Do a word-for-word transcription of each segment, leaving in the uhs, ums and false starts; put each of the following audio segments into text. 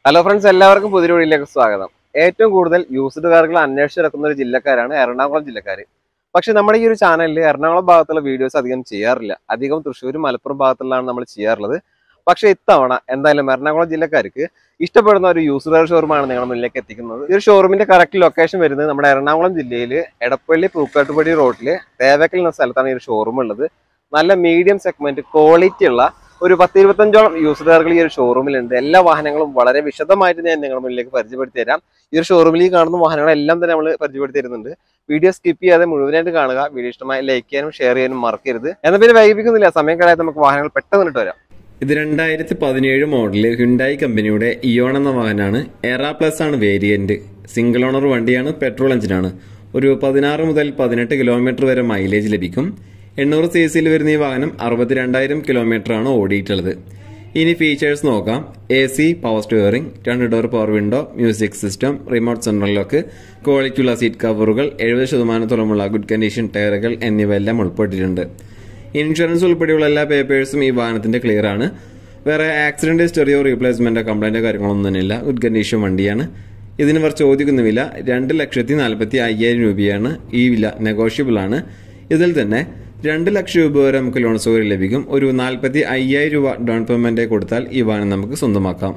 Hello friends, എല്ലാവർക്കും പുതിയ വീഡിയോയിലേക്ക് സ്വാഗതം. ഏറ്റവും കൂടുതൽ യൂസ്ഡ് കാറുകൾ അന്വേഷിച്ച് നടക്കുന്ന ഒരു ജില്ലക്കാരാണ് എറണാകുളം ജില്ലക്കാർ. പക്ഷേ നമ്മുടെ ഈ ഒരു ചാനലിൽ എറണാകുളം ഭാഗത്തുള്ള വീഡിയോസ് അധികം ചെയ്യാറില്ല. അധികം തൃശ്ശൂർ മലപ്പുറം ഭാഗത്തുള്ളതാണ് നമ്മൾ ചെയ്യാറുള്ളത്. പക്ഷേ ഇത്തവണ എന്തായാലും എറണാകുളം ജില്ലക്കാർക്ക് ഇഷ്ടപ്പെടുന്ന ഒരു യൂസ്ഡ് കാർ ഷോറൂമാണ് നിങ്ങളുടെ മുന്നിലേക്ക് എത്തിക്കുന്നത്. ഈ ഒരു ഷോറൂമിന്റെ കറക്റ്റ് ലൊക്കേഷൻ വരുന്നത് നമ്മുടെ എറണാകുളം ജില്ലയിൽ എടപ്പള്ളി പൂക്കാട്ടുപടി റോഡിൽ തേവക്കൽ എന്ന സ്ഥലത്താണ് ഈ ഒരു ഷോറൂം ഉള്ളത്. നല്ല മീഡിയം സെഗ്മെന്റ് ക്വാളിറ്റി ഉള്ള ഒരു പത്ത് ഇരുപത്തഞ്ചോളം യൂസ്ഡ് കാറുകൾ ഈ ഒരു ഷോറൂമിലുണ്ട്. എല്ലാ വാഹനങ്ങളും വളരെ വിശദമായിട്ട് ഞാൻ നിങ്ങളുടെ മുന്നിലേക്ക് പരിചയപ്പെടുത്തി തരാം. ഈ ഒരു ഷോറൂമിൽ കാണുന്ന വാഹനങ്ങളെല്ലാം തന്നെ നമ്മൾ പരിചയപ്പെടുത്തി തരുന്നുണ്ട്. വീഡിയോ സ്കിപ്പ് ചെയ്യാതെ മുഴുവനായിട്ട് കാണുക. വീഡിയോ ഇഷ്ടമായി ലൈക്ക് ചെയ്യാനും ഷെയർ ചെയ്യാനും മറക്കരുത്. എന്നാൽ പിന്നെ വൈകിപ്പിക്കുന്നില്ല, സമയം കളയാതെ നമുക്ക് വാഹനങ്ങൾ പെട്ടെന്ന് ഇട്ട് വരാം. ഇത് രണ്ടായിരത്തി പതിനേഴ് മോഡല് ഹ്യുണ്ടായി കമ്പനിയുടെ ഇയോൺ എന്ന വാഹനമാണ്. എറ പ്ലസ് ആണ് വേരിയന്റ്. സിംഗിൾ ഓണർ വണ്ടിയാണ്, പെട്രോൾ എഞ്ചിനാണ്. ഒരു പതിനാറ് മുതൽ പതിനെട്ട് കിലോമീറ്റർ വരെ മൈലേജ് ലഭിക്കും. എണ്ണൂറ് സി സിയിൽ വരുന്ന ഈ വാഹനം അറുപത്തിരണ്ടായിരം കിലോമീറ്റർ ആണ് ഓടിയിട്ടുള്ളത്. ഇനി ഫീച്ചേഴ്സ് നോക്കാം. എ സി, പവർ സ്റ്റിയറിംഗ്, രണ്ട് door power window, music system, remote central lock, ക്വാളിറ്റിയുള്ള സീറ്റ് കവറുകൾ, എഴുപത് ശതമാനത്തോളമുള്ള ഗുഡ് കണ്ടീഷൻ ടയറുകൾ എന്നിവയെല്ലാം ഉൾപ്പെട്ടിട്ടുണ്ട്. ഇൻഷുറൻസ് ഉൾപ്പെടെയുള്ള എല്ലാ പേപ്പേഴ്സും ഈ വാഹനത്തിന്റെ ക്ലിയർ ആണ്. വേറെ ആക്സിഡന്റ് ഹിസ്റ്ററിയോ റീപ്ലേസ്മെന്റോ കംപ്ലൈന്റോ കാര്യങ്ങളൊന്നും തന്നെയില്ല. ഗുഡ് കണ്ടീഷൻ വണ്ടിയാണ്. ഇതിന് ഇവർ ചോദിക്കുന്ന വില രണ്ട് ലക്ഷത്തി നാൽപ്പത്തി അയ്യായിരം രൂപയാണ്. ഈ വില നെഗോഷ്യബിൾ ആണ്. ഇതിൽ തന്നെ രണ്ട് ലക്ഷം രൂപ വരെ നമുക്ക് ലോൺ സൗകര്യം ലഭിക്കും. ഒരു നാൽപ്പത്തി അയ്യായിരം രൂപ ഡൗൺ പേയ്മെന്റ് കൊടുത്താൽ ഈ വാഹനം നമുക്ക് സ്വന്തമാക്കാം.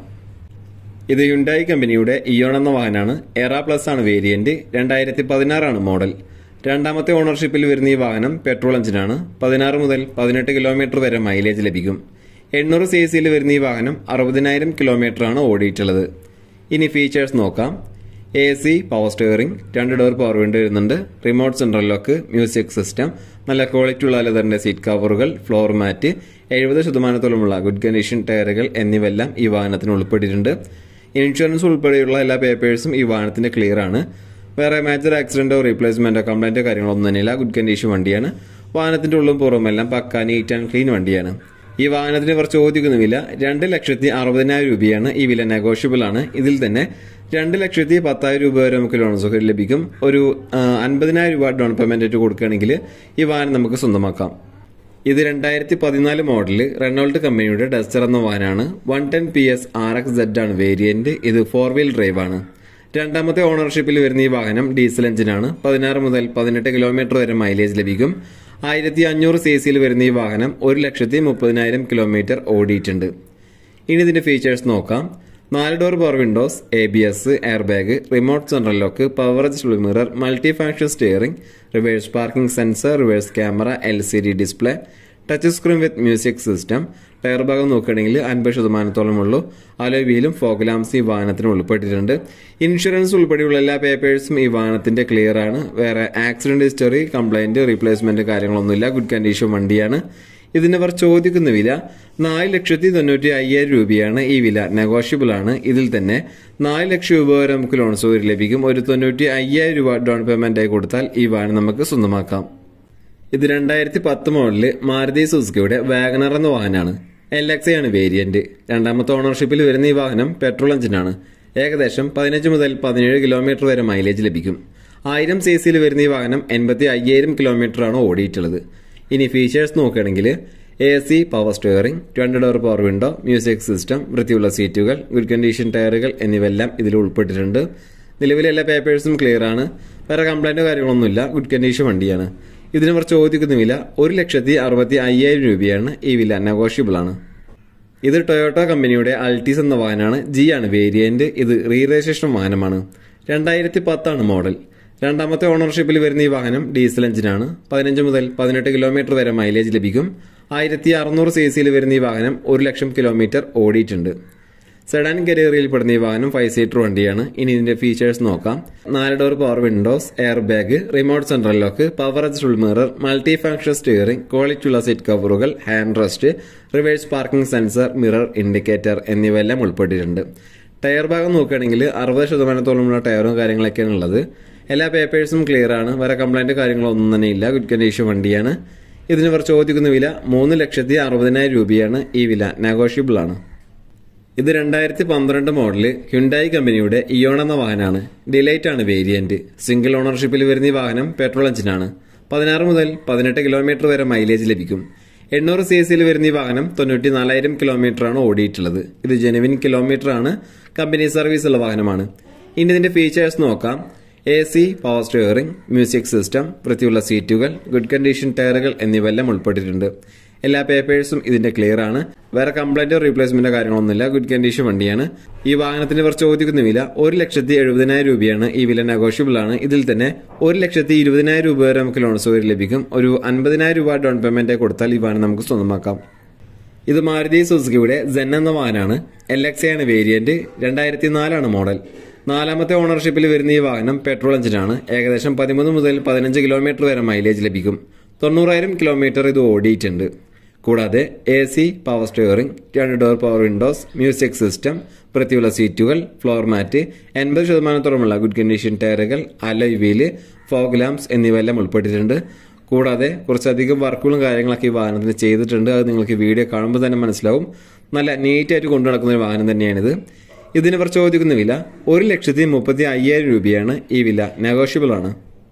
ഇത് ഹ്യുണ്ടായി കമ്പനിയുടെ ഇയോൺ എന്ന വാഹനമാണ്. എറ പ്ലസ് ആണ് വേരിയന്റ്. രണ്ടായിരത്തി പതിനാറാണ് മോഡൽ. രണ്ടാമത്തെ ഓണർഷിപ്പിൽ വരുന്ന ഈ വാഹനം പെട്രോൾ എഞ്ചിനാണ്. പതിനാറ് മുതൽ പതിനെട്ട് കിലോമീറ്റർ വരെ മൈലേജ് ലഭിക്കും. എണ്ണൂറ് സി സിയിൽ വരുന്ന ഈ വാഹനം അറുപതിനായിരം കിലോമീറ്റർ ആണ് ഓടിയിട്ടുള്ളത്. ഇനി ഫീച്ചേഴ്സ് നോക്കാം. എ സി, പവർ സ്റ്റിയറിംഗ്, രണ്ട് ഡോർ പവർ വിൻഡോ വരുന്നുണ്ട്, remote central lock, music system, നല്ല ക്വാളിറ്റി ഉള്ള ലെതറിന്റെ സീറ്റ് കവറുകൾ, ഫ്ലോർ മാറ്റ്, എഴുപത് ശതമാനത്തോളമുള്ള ഗുഡ് കണ്ടീഷൻ ടയറുകൾ എന്നിവയെല്ലാം ഈ വാഹനത്തിന് ഉൾപ്പെട്ടിട്ടുണ്ട്. ഇൻഷുറൻസ് ഉൾപ്പെടെയുള്ള എല്ലാ പേപ്പേഴ്സും ഈ വാഹനത്തിന്റെ ക്ലിയർ ആണ്. വേറെ മേജർ ആക്സിഡന്റോ റീപ്ലേസ്മെന്റോ കംപ്ലൈന്റോ കാര്യങ്ങളൊന്നും തന്നെയില്ല. ഗുഡ് കണ്ടീഷൻ വണ്ടിയാണ്. വാഹനത്തിന്റെ ഉള്ളും പുറമെല്ലാം പക്ക നീറ്റ് ആൻഡ് ക്ലീൻ വണ്ടിയാണ്. ഈ വാഹനത്തിന് ഇവർ ചോദിക്കുന്ന വില രണ്ട് ലക്ഷത്തി അറുപതിനായിരം രൂപയാണ്. ഈ വില നെഗോഷ്യബിൾ ആണ്. ഇതിൽ തന്നെ രണ്ട് ലക്ഷത്തി പത്തായിരം രൂപ വരെ നമുക്ക് ലോൺ സൗകര്യം ലഭിക്കും. ഒരു അൻപതിനായിരം രൂപ ഡൗൺ പേയ്മെന്റ് ആയിട്ട് കൊടുക്കുകയാണെങ്കിൽ ഈ വാഹനം നമുക്ക് സ്വന്തമാക്കാം. ഇത് രണ്ടായിരത്തി പതിനാല് മോഡല് റെനോൾട്ട് കമ്പനിയുടെ ഡസ്റ്റർ എന്ന വാഹനമാണ്. One ten P S R X Z ആണ് വേരിയന്റ്. ഇത് ഫോർ വീൽ ഡ്രൈവ് ആണ്. രണ്ടാമത്തെ ഓണർഷിപ്പിൽ വരുന്ന ഈ വാഹനം ഡീസൽ എഞ്ചിനാണ്. പതിനാറ് മുതൽ പതിനെട്ട് കിലോമീറ്റർ വരെ മൈലേജ് ലഭിക്കും. ആയിരത്തി അഞ്ഞൂറ് സി സിയിൽ വരുന്ന ഈ വാഹനം ഒരു ലക്ഷത്തി മുപ്പതിനായിരം കിലോമീറ്റർ ഓടിയിട്ടുണ്ട്. ഇനി ഇതിന്റെ ഫീച്ചേഴ്സ് നോക്കാം. നാല് door power windows, A B S, air bag, remote central lock, power adjustable mirror, multi function steering, reverse parking sensor, reverse camera, L C D display, touch screen with music system. Tyre ഭാഗം നോക്കുകയാണെങ്കിൽ അൻപത് ശതമാനത്തോളം ഉള്ളൂ. Alloy വീലും fog lamps ഈ വാഹനത്തിന് ഉൾപ്പെട്ടിട്ടുണ്ട്. Insurance ഉൾപ്പെടെയുള്ള എല്ലാ പേപ്പേഴ്സും ഈ വാഹനത്തിന്റെ ക്ലിയർ ആണ്. വേറെ ആക്സിഡന്റ് ഹിസ്റ്ററി, കംപ്ലൈന്റ്, റീപ്ലേസ്മെന്റ് കാര്യങ്ങളൊന്നുമില്ല. ഗുഡ് കണ്ടീഷൻ വണ്ടിയാണ്. ഇതിനവർ ചോദിക്കുന്ന വില നാല് ലക്ഷത്തി തൊണ്ണൂറ്റി അയ്യായിരം രൂപയാണ്. ഈ വില നെഗോഷ്യബിൾ ആണ്. ഇതിൽ തന്നെ നാല് ലക്ഷം രൂപ വരെ നമുക്ക് ലോൺ സൗകര്യം ലഭിക്കും. ഒരു തൊണ്ണൂറ്റി അയ്യായിരം രൂപ ഡൗൺ പേയ്മെന്റ് ആയി കൊടുത്താൽ ഈ വാഹനം നമുക്ക് സ്വന്തമാക്കാം. ഇത് രണ്ടായിരത്തി പത്ത് മോഡല് മാരുതി സുസുക്കിയുടെ വാഗണർ എന്ന വാഹനമാണ്. എൽ എക്സ് ആണ് വേരിയന്റ്. രണ്ടാമത്തെ ഓണർഷിപ്പിൽ വരുന്ന ഈ വാഹനം പെട്രോൾ എഞ്ചിനാണ്. ഏകദേശം പതിനഞ്ച് മുതൽ പതിനേഴ് കിലോമീറ്റർ വരെ മൈലേജ് ലഭിക്കും. ആയിരം സി സിയിൽ വരുന്ന ഈ വാഹനം എൺപത്തി അയ്യായിരം കിലോമീറ്റർ ആണ് ഓടിയിട്ടുള്ളത്. ഇനി ഫീച്ചേഴ്സ് നോക്കുകയാണെങ്കിൽ എ സി, പവർ സ്റ്റിയറിംഗ്, രണ്ട് door power window, music system, വൃത്തിയുള്ള സീറ്റുകൾ, ഗുഡ് കണ്ടീഷൻ ടയറുകൾ എന്നിവയെല്ലാം ഇതിൽ ഉൾപ്പെട്ടിട്ടുണ്ട്. നിലവിലെ എല്ലാ പേപ്പേഴ്സും ക്ലിയർ ആണ്. വേറെ കംപ്ലൈന്റോ കാര്യങ്ങളൊന്നുമില്ല. ഗുഡ് കണ്ടീഷൻ വണ്ടിയാണ്. ഇതിനവർ ചോദിക്കുന്ന വില ഒരു ലക്ഷത്തി അറുപത്തി അയ്യായിരം രൂപയാണ്. ഈ വില നെഗോഷ്യബിൾ ആണ്. ഇത് ടൊയോട്ട കമ്പനിയുടെ അൾട്ടീസ് എന്ന വാഹനമാണ്. ജി ആണ് വേരിയന്റ്. ഇത് റീ രജിസ്ട്രേഷൻ വാഹനമാണ്. രണ്ടായിരത്തി പത്താണ് മോഡൽ. രണ്ടാമത്തെ ഓണർഷിപ്പിൽ വരുന്ന ഈ വാഹനം ഡീസൽ എഞ്ചിനാണ്. പതിനഞ്ച് മുതൽ പതിനെട്ട് കിലോമീറ്റർ വരെ മൈലേജ് ലഭിക്കും. ആയിരത്തി അറുന്നൂറ് സി സിയിൽ വരുന്ന ഈ വാഹനം ഒരു ലക്ഷം കിലോമീറ്റർ ഓടിയിട്ടുണ്ട്. സെഡാൻ കാറ്റഗറിയിൽ പെടുന്ന ഈ വാഹനം ഫൈവ് സീറ്റർ വണ്ടിയാണ്. ഇനി ഇതിന്റെ ഫീച്ചേഴ്സ് നോക്കാം. നാല് door power windows, air bag, remote central lock, power adjustable mirror, multi function steering, ക്വാളിറ്റിയുള്ള സീറ്റ് കവറുകൾ, hand rest, reverse parking sensor, mirror indicator എന്നിവയെല്ലാം ഉൾപ്പെട്ടിട്ടുണ്ട്. ടയർ ഭാഗം നോക്കുകയാണെങ്കിൽ അറുപത് ശതമാനത്തോളമുള്ള ടയറും കാര്യങ്ങളൊക്കെയാണ് ഉള്ളത്. എല്ലാ പേപ്പേഴ്സും ക്ലിയർ ആണ്. വേറെ കംപ്ലൈന്റ് കാര്യങ്ങളൊന്നും തന്നെ ഇല്ല. ഗുഡ് കണ്ടീഷൻ വണ്ടിയാണ്. ഇതിന് ഇവർ ചോദിക്കുന്ന വില മൂന്ന് ലക്ഷത്തി അറുപതിനായിരം രൂപയാണ്. ഈ വില നെഗോഷ്യബിൾ ആണ്. ഇത് രണ്ടായിരത്തി പന്ത്രണ്ട് മോഡല് ഹ്യുണ്ടായി കമ്പനിയുടെ ഇയോൺ എന്ന വാഹനമാണ്. ഡിലൈറ്റ് ആണ് വേരിയന്റ്. സിംഗിൾ ഓണർഷിപ്പിൽ വരുന്ന ഈ വാഹനം പെട്രോൾ എഞ്ചിനാണ്. പതിനാറ് മുതൽ പതിനെട്ട് കിലോമീറ്റർ വരെ മൈലേജ് ലഭിക്കും. എണ്ണൂറ് സി സിയിൽ വരുന്ന ഈ വാഹനം തൊണ്ണൂറ്റി നാലായിരം കിലോമീറ്റർ ആണ് ഓടിയിട്ടുള്ളത്. ഇത് ജെനുവിൻ കിലോമീറ്റർ ആണ്. കമ്പനി സർവീസ് ഉള്ള വാഹനമാണ്. ഇനി ഇതിന്റെ ഫീച്ചേഴ്സ് നോക്കാം. A C, power steering, music system, വൃത്തിയുള്ള സീറ്റുകൾ, ഗുഡ് കണ്ടീഷൻ ടയറുകൾ എന്നിവയെല്ലാം ഉൾപ്പെട്ടിട്ടുണ്ട്. എല്ലാ പേപ്പേഴ്സും ഇതിന്റെ ക്ലിയർ ആണ്. വേറെ കംപ്ലൈന്റോ റീപ്ലേസ്മെന്റോ കാര്യങ്ങളൊന്നുമില്ല. ഗുഡ് കണ്ടീഷൻ വണ്ടിയാണ്. ഈ വാഹനത്തിന് ഇവർ ചോദിക്കുന്ന വില ഒരു ലക്ഷത്തി എഴുപതിനായിരം രൂപയാണ്. ഈ വില നെഗോഷ്യബിൾ ആണ്. ഇതിൽ തന്നെ ഒരു ലക്ഷത്തി ഇരുപതിനായിരം രൂപ വരെ നമുക്ക് ലോൺ സൗകര്യം ലഭിക്കും. ഒരു അൻപതിനായിരം രൂപ ഡൗൺ പേയ്മെന്റ് കൊടുത്താൽ ഈ വാഹനം നമുക്ക് സ്വന്തമാക്കാം. ഇത് മാരുതി സുസുക്കിയുടെ സെൻ എന്ന വാഹനമാണ്. എൽ എക്സ് ആണ് വേരിയന്റ്. രണ്ടായിരത്തി നാലാണ് മോഡൽ. നാലാമത്തെ ഓണർഷിപ്പിൽ വരുന്ന ഈ വാഹനം പെട്രോൾ എഞ്ചിനാണ്. ഏകദേശം പതിമൂന്ന് മുതൽ പതിനഞ്ച് കിലോമീറ്റർ വരെ മൈലേജ് ലഭിക്കും. തൊണ്ണൂറായിരം കിലോമീറ്റർ ഇത് ഓടിയിട്ടുണ്ട്. കൂടാതെ എ സി, പവർ സ്റ്റിയറിംഗ്, രണ്ട് door power windows, music system, വൃത്തിയുള്ള സീറ്റുകൾ, ഫ്ലോർ മാറ്റ്, എൺപത് ശതമാനത്തോളമുള്ള ഗുഡ് കണ്ടീഷൻ ടയറുകൾ, അലോയ് വീല്, ഫോഗ് ലാംപ്സ് എന്നിവയെല്ലാം ഉൾപ്പെട്ടിട്ടുണ്ട്. കൂടാതെ കുറച്ചധികം വർക്കുകളും കാര്യങ്ങളൊക്കെ ഈ വാഹനത്തിന് ചെയ്തിട്ടുണ്ട്. അത് നിങ്ങൾക്ക് വീഡിയോ കാണുമ്പോൾ തന്നെ മനസ്സിലാവും. നല്ല നീറ്റായിട്ട് കൊണ്ടു നടക്കുന്ന ഒരു വാഹനം തന്നെയാണിത്. ഇതിന് ഇവർ ചോദിക്കുന്ന വില ഒരു ലക്ഷത്തി മുപ്പത്തി അയ്യായിരം രൂപയാണ്. ഈ വില നെഗോഷ്യബിൾ ആണ്.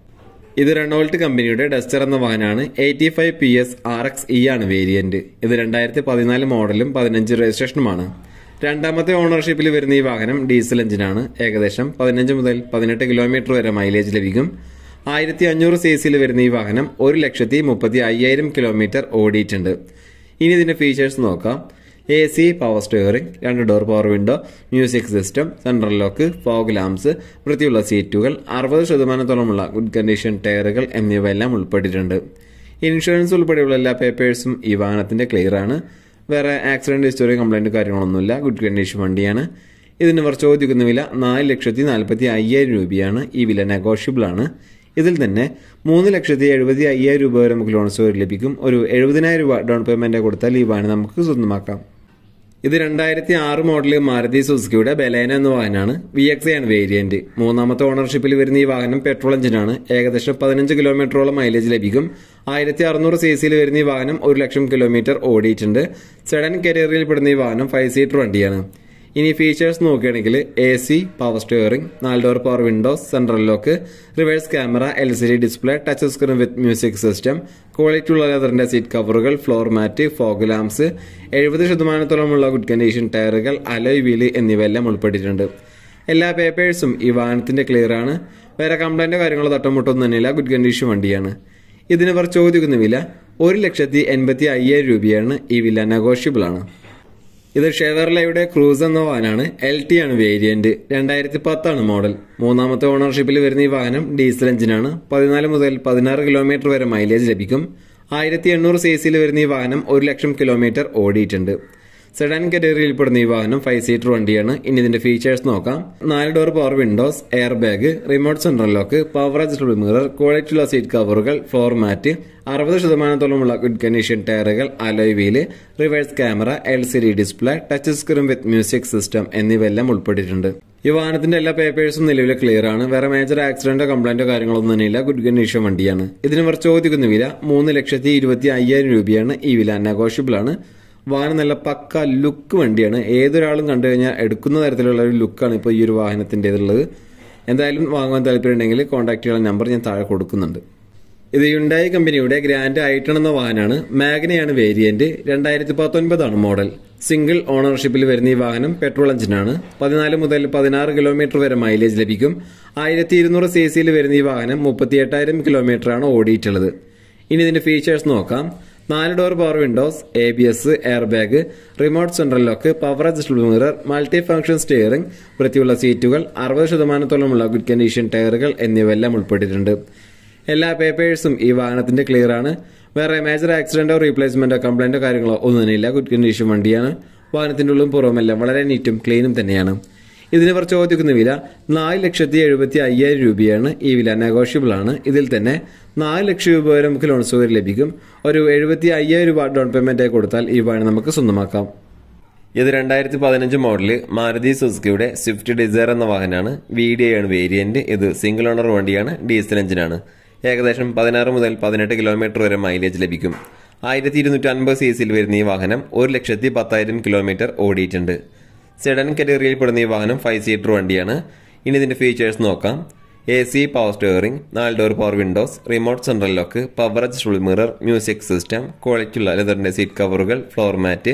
ഇത് റെനോൾട്ട് കമ്പനിയുടെ ഡസ്റ്റർ എന്ന വാഹനമാണ്. Eighty five P S R X E ആണ് വേരിയന്റ്. ഇത് രണ്ടായിരത്തി പതിനാല് മോഡലും പതിനഞ്ച് രജിസ്ട്രേഷനുമാണ്. രണ്ടാമത്തെ ഓണർഷിപ്പിൽ വരുന്ന ഈ വാഹനം ഡീസൽ എഞ്ചിനാണ്. ഏകദേശം പതിനഞ്ച് മുതൽ പതിനെട്ട് കിലോമീറ്റർ വരെ മൈലേജ് ലഭിക്കും. ആയിരത്തി അഞ്ഞൂറ് സി സിയിൽ വരുന്ന ഈ വാഹനം ഒരു ലക്ഷത്തി മുപ്പത്തി അയ്യായിരം കിലോമീറ്റർ ഓടിയിട്ടുണ്ട്. ഇനി ഇതിന്റെ ഫീച്ചേഴ്സ് നോക്കാം. എ സി, പവർ സ്റ്റിയറിംഗ്, രണ്ട് door power window, music system, central lock, fog lamps, വൃത്തിയുള്ള സീറ്റുകൾ, അറുപത് ശതമാനത്തോളമുള്ള ഗുഡ് കണ്ടീഷൻ ടയറുകൾ എന്നിവയെല്ലാം ഉൾപ്പെട്ടിട്ടുണ്ട്. ഇൻഷുറൻസ് ഉൾപ്പെടെയുള്ള എല്ലാ പേപ്പേഴ്സും ഈ വാഹനത്തിന്റെ ക്ലിയർ ആണ്. വേറെ ആക്സിഡന്റ് ഹിസ്റ്ററി, കംപ്ലൈന്റ് കാര്യങ്ങളൊന്നുമില്ല. ഗുഡ് കണ്ടീഷൻ വണ്ടിയാണ്. ഇതിന് ഇവർ ചോദിക്കുന്ന വില നാല് ലക്ഷത്തി നാൽപ്പത്തി അയ്യായിരം രൂപയാണ്. ഈ വില നെഗോഷ്യബിൾ ആണ്. ഇതിൽ തന്നെ മൂന്ന് ലക്ഷത്തി എഴുപത്തി അയ്യായിരം രൂപ വരെ നമുക്ക് ലോൺ സൗകര്യം ലഭിക്കും. ഒരു എഴുപതിനായിരം രൂപ ഡൗൺ പേയ്മെന്റ് കൊടുത്താൽ ഈ വാഹനം നമുക്ക് സ്വന്തമാക്കാം. ഇത് രണ്ടായിരത്തി ആറ് മോഡൽ മാരുതി സുസുക്കിയുടെ ബലേന എന്ന വാഹനമാണ്. വി എക്സ് ആണ് വേരിയന്റ്. മൂന്നാമത്തെ ഓണർഷിപ്പിൽ വരുന്ന ഈ വാഹനം പെട്രോൾ എഞ്ചിനാണ്. ഏകദേശം പതിനഞ്ച് കിലോമീറ്ററോളം മൈലേജ് ലഭിക്കും. ആയിരത്തി അറുന്നൂറ് സി സിയിൽ വരുന്ന ഈ വാഹനം ഒരു ലക്ഷം കിലോമീറ്റർ ഓടിയിട്ടുണ്ട്. സെഡൻ കരിയറിൽ പെടുന്ന ഈ വാഹനം ഫൈവ് സീറ്റർ വണ്ടിയാണ്. ഇനി ഫീച്ചേഴ്സ് നോക്കുകയാണെങ്കിൽ എ സി, പവർ സ്റ്റിയറിംഗ്, നാല് door power windows, central lock, reverse camera, L C D display, touch screen with music system, quality ഉള്ള ലെതറിന്റെ സീറ്റ് കവറുകൾ, ഫ്ലോർ മാറ്റ്, ഫോഗ് ലാംപ്സ്, എഴുപത് ശതമാനത്തോളമുള്ള ഗുഡ് കണ്ടീഷൻ ടയറുകൾ, അലോയ് വീല് എന്നിവയെല്ലാം ഉൾപ്പെട്ടിട്ടുണ്ട്. എല്ലാ പേപ്പേഴ്സും ഈ വാഹനത്തിന്റെ ക്ലിയർ ആണ്. വേറെ കംപ്ലൈന്റോ കാര്യങ്ങളോ തട്ടമുട്ടൊന്നും തന്നെയില്ല. ഗുഡ് കണ്ടീഷൻ വണ്ടിയാണ്. ഇതിന് ഇവർ ചോദിക്കുന്ന വില ഒരു ലക്ഷത്തി എൺപത്തി അയ്യായിരം രൂപയാണ്. ഈ വില നെഗോഷ്യബിൾ ആണ്. ഇത് ഷെവർലെയുടെ ക്രൂസ് എന്ന വാഹനമാണ്. എൽ ടി ആണ് വേരിയന്റ്. രണ്ടായിരത്തി പത്താണ് മോഡൽ. മൂന്നാമത്തെ ഓണർഷിപ്പിൽ വരുന്ന ഈ വാഹനം ഡീസൽ എഞ്ചിനാണ്. പതിനാല് മുതൽ പതിനാറ് കിലോമീറ്റർ വരെ മൈലേജ് ലഭിക്കും. ആയിരത്തി എണ്ണൂറ് സി സിയിൽ വരുന്ന ഈ വാഹനം ഒരു ലക്ഷം കിലോമീറ്റർ ഓടിയിട്ടുണ്ട്. സെഡാൻ കാറ്റഗറിയിൽ പെടുന്ന ഈ വാഹനം ഫൈവ് സീറ്റർ വണ്ടിയാണ്. ഇനി ഇതിന്റെ ഫീച്ചേഴ്സ് നോക്കാം. നാല് door power windows, air bag, remote central lock, power adjustable mirror, ക്വാളിറ്റിയുള്ള സീറ്റ് കവറുകൾ, ഫ്ലോർ മാറ്റ്, അറുപത് ശതമാനത്തോളമുള്ള ഗുഡ് കണ്ടീഷൻ ടയറുകൾ, alloy wheel, reverse camera, L C D display, touch screen with music system എന്നിവയെല്ലാം ഉൾപ്പെട്ടിട്ടുണ്ട്. ഈ വാഹനത്തിന്റെ എല്ലാ പേപ്പേഴ്സും നിലവിൽ ക്ലിയർ ആണ്. വേറെ മേജർ ആക്സിഡന്റോ കംപ്ലൈന്റോ കാര്യങ്ങളൊന്നും തന്നെയില്ല. ഗുഡ് കണ്ടീഷൻ വണ്ടിയാണ്. ഇതിന് ഇവർ ചോദിക്കുന്ന വില മൂന്ന് ലക്ഷത്തി ഇരുപത്തി അയ്യായിരം രൂപയാണ്. ഈ വില നെഗോഷ്യബിൾ ആണ്. വാഹനം നല്ല പക്ക ലുക്ക് വണ്ടിയാണ്. ഏതൊരാളും കണ്ടു കഴിഞ്ഞാൽ എടുക്കുന്ന തരത്തിലുള്ള ഒരു ലുക്കാണ് ഇപ്പോൾ ഈ ഒരു വാഹനത്തിൻ്റെതുള്ളത്. എന്തായാലും വാങ്ങുവാൻ താല്പര്യമുണ്ടെങ്കിൽ കോൺടാക്ട് ചെയ്യാൻ നമ്പർ ഞാൻ താഴെ കൊടുക്കുന്നുണ്ട്. ഇത് ഹ്യുണ്ടായി കമ്പനിയുടെ ഗ്രാൻഡ് ഐട്ടൺ എന്ന വാഹനമാണ്. മാഗ്നയാണ് വേരിയന്റ്. രണ്ടായിരത്തി പത്തൊൻപതാണ് മോഡൽ. സിംഗിൾ ഓണർഷിപ്പിൽ വരുന്ന ഈ വാഹനം പെട്രോൾ എഞ്ചിനാണ്. പതിനാല് മുതൽ പതിനാറ് കിലോമീറ്റർ വരെ മൈലേജ് ലഭിക്കും. ആയിരത്തി ഇരുന്നൂറ് സി സിയിൽ വരുന്ന ഈ വാഹനം മുപ്പത്തി എട്ടായിരം കിലോമീറ്ററാണ് ഓടിയിട്ടുള്ളത്. ഇനി ഇതിന്റെ ഫീച്ചേഴ്സ് നോക്കാം. നാല് door power windows, A B S, air bag, remote central lock, power adjustable mirror, multi function steering, വൃത്തിയുള്ള സീറ്റുകൾ, അറുപത് ശതമാനത്തോളമുള്ള ഗുഡ് കണ്ടീഷൻ ടയറുകൾ എന്നിവയെല്ലാം ഉൾപ്പെട്ടിട്ടുണ്ട്. എല്ലാ പേപ്പേഴ്സും ഈ വാഹനത്തിന്റെ ക്ലിയർ ആണ്. വേറെ മേജർ ആക്സിഡന്റോ റീപ്ലേസ്മെന്റോ കംപ്ലൈന്റോ കാര്യങ്ങളോ ഒന്നും തന്നെയില്ല. ഗുഡ് കണ്ടീഷൻ വണ്ടിയാണ്. വാഹനത്തിന്റെ ഉള്ളും പുറമെല്ലാം വളരെ നീറ്റും ക്ലീനും തന്നെയാണ്. ഇതിന് ഇവർ ചോദിക്കുന്ന വില നാല് ലക്ഷത്തി എഴുപത്തി അയ്യായിരം രൂപയാണ്. ഈ വില നെഗോഷ്യബിൾ ആണ്. ഇതിൽ തന്നെ നാല് ലക്ഷം രൂപ വരെ നമുക്ക് ലോൺ സൗകര്യം ലഭിക്കും. ഒരു എഴുപത്തി അയ്യായിരം രൂപ ഡൗൺ പേയ്മെന്റ് കൊടുത്താൽ ഈ വാഹനം നമുക്ക് സ്വന്തമാക്കാം. ഇത് രണ്ടായിരത്തി പതിനഞ്ച് മോഡല് മാരുതി സുസുക്കിയുടെ സ്വിഫ്റ്റ് ഡിസയർ എന്ന വാഹനമാണ്. വി ഡി ആണ് വേരിയന്റ്. ഇത് സിംഗിൾ ഓണർ വണ്ടിയാണ്. ഡീസൽ എഞ്ചിനാണ്. ഏകദേശം പതിനാറ് മുതൽ പതിനെട്ട് കിലോമീറ്റർ വരെ മൈലേജ് ലഭിക്കും. ആയിരത്തി ഇരുന്നൂറ്റി അൻപത് സി സിയിൽ വരുന്ന ഈ വാഹനം ഒരു ലക്ഷത്തി പത്തായിരം കിലോമീറ്റർ ഓടിയിട്ടുണ്ട്. സെഡൻ കാറ്റഗറിയിൽ പെടുന്ന ഈ വാഹനം ഫൈവ് സീറ്റർ വണ്ടിയാണ്. ഇനി ഇതിന്റെ ഫീച്ചേഴ്സ് നോക്കാം. എ സി, പവർ സ്റ്റിയറിംഗ്, നാല് door power windows, remote central lock, power adjustable mirror, music system, ക്വാളിറ്റിയുള്ള ലെതറിന്റെ സീറ്റ് കവറുകൾ, ഫ്ലോർ മാറ്റ്,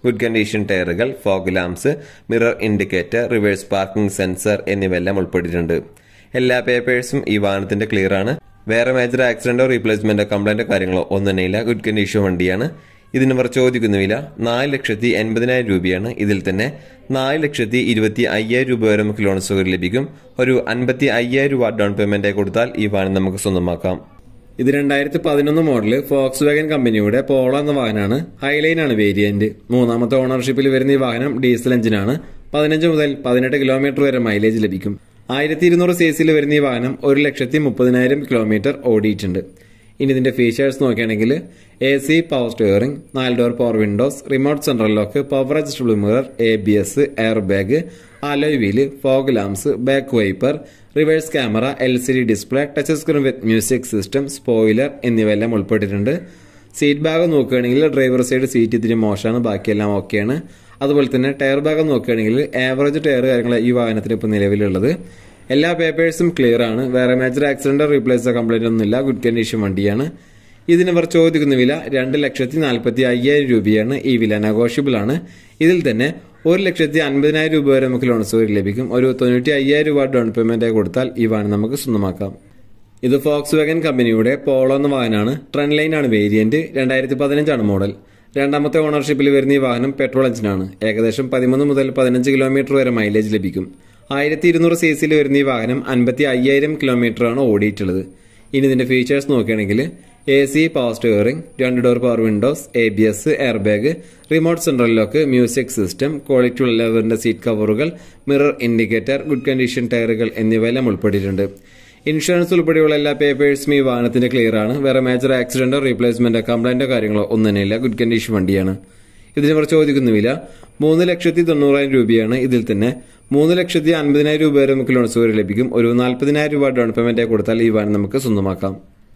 ഗുഡ് കണ്ടീഷൻ ടയറുകൾ, fog lamps, mirror indicator, reverse parking sensor എന്നിവയെല്ലാം ഉൾപ്പെട്ടിട്ടുണ്ട്. എല്ലാ പേപ്പേഴ്സും ഈ വാഹനത്തിന്റെ ക്ലിയർ ആണ്. വേറെ മേജർ ആക്സിഡന്റോ റീപ്ലേസ്മെന്റോ കംപ്ലൈന്റോ കാര്യങ്ങളോ ഒന്നും തന്നെയില്ല. ഗുഡ് കണ്ടീഷൻ വണ്ടിയാണ്. ഇതിന് ഇവർ ചോദിക്കുന്ന വില നാല് ലക്ഷത്തി എൺപതിനായിരം രൂപയാണ്. ഇതിൽ തന്നെ നാല് ലക്ഷത്തി ഇരുപത്തി അയ്യായിരം രൂപ വരെ നമുക്ക് ലോൺ സൗകര്യം ലഭിക്കും. ഒരു അൻപത്തി അയ്യായിരം രൂപ ഡൗൺ പേയ്മെന്റ് കൊടുത്താൽ ഈ വാഹനം നമുക്ക് സ്വന്തമാക്കാം. ഇത് രണ്ടായിരത്തി പതിനൊന്ന് മോഡല് ഫോക്സ് വാഗൻ കമ്പനിയുടെ പോളോ എന്ന വാഹനമാണ്. ഹൈലൈൻ ആണ് വേരിയന്റ്. മൂന്നാമത്തെ ഓണർഷിപ്പിൽ വരുന്ന ഈ വാഹനം ഡീസൽ എഞ്ചിനാണ്. പതിനഞ്ച് മുതൽ പതിനെട്ട് കിലോമീറ്റർ വരെ മൈലേജ് ലഭിക്കും. ആയിരത്തി ഇരുന്നൂറ് സി സിയിൽ വരുന്ന ഈ വാഹനം ഒരു ലക്ഷത്തി മുപ്പതിനായിരം കിലോമീറ്റർ ഓടിയിട്ടുണ്ട്. ഇനി ഇതിന്റെ ഫീച്ചേഴ്സ് നോക്കുകയാണെങ്കിൽ എ സി, പവർ സ്റ്റിയറിംഗ്, നാല് door power windows, remote central lock, power adjustable mirror, A B S, air bag, alloy wheel, fog lamps, back wiper, reverse camera, L C D display, touch screen with music system, spoiler എന്നിവയെല്ലാം ഉൾപ്പെട്ടിട്ടുണ്ട്. Seat ഭാഗം നോക്കുകയാണെങ്കിൽ driver side seat ഇത്തിരി മോശമാണ്, ബാക്കിയെല്ലാം ഓക്കെയാണ്. അതുപോലെ തന്നെ ടയർ ഭാഗം നോക്കുകയാണെങ്കിൽ ആവറേജ് ടയർ കാര്യങ്ങൾ ഈ വാഹനത്തിന് ഇപ്പോൾ നിലവിലുള്ളത്. എല്ലാ പേപ്പേഴ്സും ക്ലിയർ ആണ്. വേറെ മേജർ ആക്സിഡന്റോ റീപ്ലേസോ കംപ്ലൈന്റ് ഒന്നുമില്ല. ഗുഡ് കണ്ടീഷൻ വണ്ടിയാണ്. ഇതിനവർ ചോദിക്കുന്ന വില രണ്ട് ലക്ഷത്തി നാൽപ്പത്തി അയ്യായിരം രൂപയാണ്. ഈ വില നെഗോഷ്യബിൾ ആണ്. ഇതിൽ തന്നെ ഒരു ലക്ഷത്തി അൻപതിനായിരം രൂപ വരെ നമുക്ക് ലോൺ സൗകര്യം ലഭിക്കും. ഒരു തൊണ്ണൂറ്റി അയ്യായിരം രൂപ ഡൗൺ പേയ്മെന്റ് കൊടുത്താൽ ഈ വാഹനം നമുക്ക് സ്വന്തമാക്കാം. ഇത് ഫോക്സ് വാഗൻ കമ്പനിയുടെ പോളോ എന്ന വാഹനമാണ്. ട്രെൻഡ് ലൈൻ ആണ് വേരിയന്റ്. രണ്ടായിരത്തി പതിനഞ്ചാണ് മോഡൽ. രണ്ടാമത്തെ ഓണർഷിപ്പിൽ വരുന്ന ഈ വാഹനം പെട്രോൾ എഞ്ചിനാണ്. ഏകദേശം പതിമൂന്ന് മുതൽ പതിനഞ്ച് കിലോമീറ്റർ വരെ മൈലേജ് ലഭിക്കും. ആയിരത്തി ഇരുന്നൂറ് സി സിയിൽ വരുന്ന ഈ വാഹനം അൻപത്തി അയ്യായിരം കിലോമീറ്റർ ആണ് ഓടിയിട്ടുള്ളത്. ഇനി ഇതിന്റെ ഫീച്ചേഴ്സ് നോക്കുകയാണെങ്കിൽ എ സി, പവർ സ്റ്റിയറിംഗ്, രണ്ട് door power windows, A B S, air bag, remote central lock, music system, quality ഉള്ള ലെതറിന്റെ സീറ്റ് കവറുകൾ, മിറർ ഇൻഡിക്കേറ്റർ, ഗുഡ് കണ്ടീഷൻ ടയറുകൾ എന്നിവയെല്ലാം ഉൾപ്പെട്ടിട്ടുണ്ട്. ഇൻഷുറൻസ് ഉൾപ്പെടെയുള്ള എല്ലാ പേപ്പേഴ്സും ഈ വാഹനത്തിന്റെ ക്ലിയർ ആണ്. വേറെ മേജർ ആക്സിഡന്റോ റീപ്ലേസ്മെന്റോ കംപ്ലൈന്റോ കാര്യങ്ങളോ ഒന്നും തന്നെയില്ല. ഗുഡ് കണ്ടീഷൻ വണ്ടിയാണ്. ഇതിന് ഇവർ ചോദിക്കുന്ന വില മൂന്ന് ലക്ഷത്തി തൊണ്ണൂറായിരം രൂപയാണ്. ഇതിൽ തന്നെ മൂന്ന് ലക്ഷത്തി അൻപതിനായിരം രൂപ വരെ നമുക്ക് ലോൺ സൗകര്യം ലഭിക്കും. ഒരു നാൽപ്പതിനായിരം രൂപ ഡൗൺ പേയ്മെന്റ് കൊടുത്താൽ ഈ വാഹനം നമുക്ക് സ്വന്തമാക്കാം.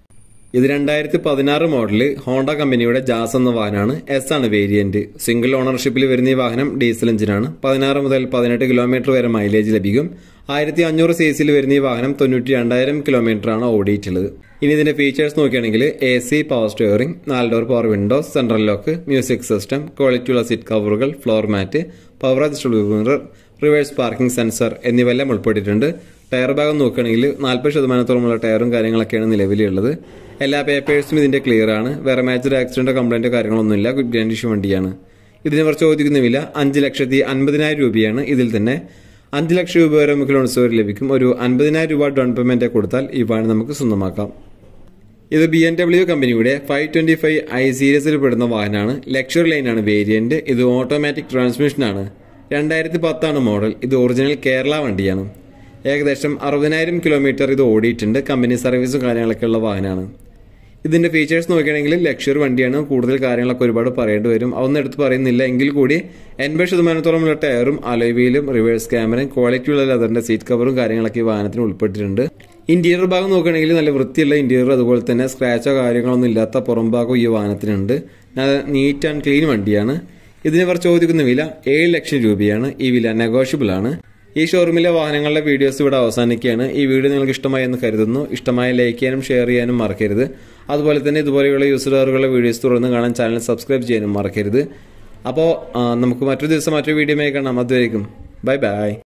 ഇത് രണ്ടായിരത്തി പതിനാറ് മോഡല് ഹോണ്ട കമ്പനിയുടെ ജാസ് എന്ന വാഹനമാണ്. എസ് ആണ് വേരിയന്റ്. സിംഗിൾ ഓണർഷിപ്പിൽ വരുന്ന ഈ വാഹനം ഡീസൽ എഞ്ചിനാണ്. പതിനാറ് മുതൽ പതിനെട്ട് കിലോമീറ്റർ വരെ മൈലേജ് ലഭിക്കും. ആയിരത്തി അഞ്ഞൂറ് സി സിയിൽ വരുന്ന ഈ വാഹനം തൊണ്ണൂറ്റി രണ്ടായിരം കിലോമീറ്റർ ആണ് ഓടിയിട്ടുള്ളത്. ഇനി ഇതിന്റെ ഫീച്ചേഴ്സ് നോക്കുകയാണെങ്കിൽ എ സി, പവർ സ്റ്റിയറിംഗ്, നാല് door power windows, central lock, music system, ക്വാളിറ്റിയുള്ള സീറ്റ് കവറുകൾ, floor mat, power adjustable mirror, reverse parking sensor എന്നിവയെല്ലാം ഉൾപ്പെട്ടിട്ടുണ്ട്. ടയർ ഭാഗം നോക്കുകയാണെങ്കിൽ നാൽപ്പത് ശതമാനത്തോളമുള്ള ടയറും കാര്യങ്ങളൊക്കെയാണ് നിലവിലുള്ളത്. എല്ലാ പേപ്പേഴ്സും ഇതിന്റെ ക്ലിയർ ആണ്. വേറെ മേജർ ആക്സിഡന്റോ കംപ്ലൈന്റോ കാര്യങ്ങളൊന്നുമില്ല. ഗുഡ് കണ്ടീഷൻ വണ്ടിയാണ്. ഇതിന് ഇവർ ചോദിക്കുന്ന വില അഞ്ച് ലക്ഷത്തി അൻപതിനായിരം രൂപയാണ്. ഇതിൽ തന്നെ അഞ്ച് ലക്ഷം രൂപ വരെ നമുക്ക് ലോൺ സൗകര്യം ലഭിക്കും. ഒരു അൻപതിനായിരം രൂപ ഡൗൺ പേയ്മെന്റ് കൊടുത്താൽ ഈ വാഹനം നമുക്ക് സ്വന്തമാക്കാം. ഇത് ബി എം ഡബ്ല്യു കമ്പനിയുടെ ഫൈവ് ട്വന്റി ഫൈവ് ഐ സീരീസിൽ പെടുന്ന വാഹനമാണ്. ലക്ഷറി ലൈനാണ് വേരിയന്റ്. ഇത് ഓട്ടോമാറ്റിക് ട്രാൻസ്മിഷനാണ്. രണ്ടായിരത്തി പത്താണ് മോഡൽ. ഇത് ഒറിജിനൽ കേരള വണ്ടിയാണ്. ഏകദേശം അറുപതിനായിരം കിലോമീറ്റർ ഇത് ഓടിയിട്ടുണ്ട്. കമ്പനി സർവീസും കാര്യങ്ങളൊക്കെ ഉള്ള വാഹനമാണ്. ഇതിന്റെ ഫീച്ചേഴ്സ് നോക്കുകയാണെങ്കിൽ ലക്ഷറി വണ്ടിയാണ്. കൂടുതൽ കാര്യങ്ങളൊക്കെ ഒരുപാട് പറയേണ്ടി വരും. അതൊന്നും എടുത്ത് പറയുന്നില്ല. എങ്കിൽ കൂടി എൺപത് ശതമാനത്തോളമുള്ള ടയറും അലോയ് വീലും റിവേഴ്സ് ക്യാമറയും ക്വാളിറ്റിയുള്ള ലെതറിന്റെ സീറ്റ് കവറും കാര്യങ്ങളൊക്കെ ഈ വാഹനത്തിന് ഉൾപ്പെട്ടിട്ടുണ്ട്. ഇന്റീരിയർ ഭാഗം നോക്കുകയാണെങ്കിൽ നല്ല വൃത്തിയുള്ള ഇന്റീരിയർ, അതുപോലെ തന്നെ സ്ക്രാച്ചോ കാര്യങ്ങളൊന്നും ഇല്ലാത്ത പുറം ഭാഗവും ഈ വാഹനത്തിനുണ്ട്. നീറ്റ് ആൻഡ് ക്ലീൻ വണ്ടിയാണ്. ഇതിന് ഇവർ ചോദിക്കുന്ന വില ഏഴ് ലക്ഷം രൂപയാണ്. ഈ വില നെഗോഷ്യബിൾ ആണ്. ഈ ഷോറൂമിലെ വാഹനങ്ങളുടെ വീഡിയോസ് ഇവിടെ അവസാനിക്കുകയാണ്. ഈ വീഡിയോ നിങ്ങൾക്ക് ഇഷ്ടമായി എന്ന് കരുതുന്നു. ഇഷ്ടമായ ലൈക്ക് ചെയ്യാനും ഷെയർ ചെയ്യാനും മറക്കരുത്. അതുപോലെ തന്നെ ഇതുപോലെയുള്ള യൂസർ കാറുകളുടെ വീഡിയോസ് തുടർന്ന് കാണാൻ ചാനൽ സബ്സ്ക്രൈബ് ചെയ്യാനും മറക്കരുത്. അപ്പോൾ നമുക്ക് മറ്റൊരു ദിവസം മറ്റൊരു വീഡിയോയുമായി കാണാം. അതുവരേക്കും ബൈ ബൈ.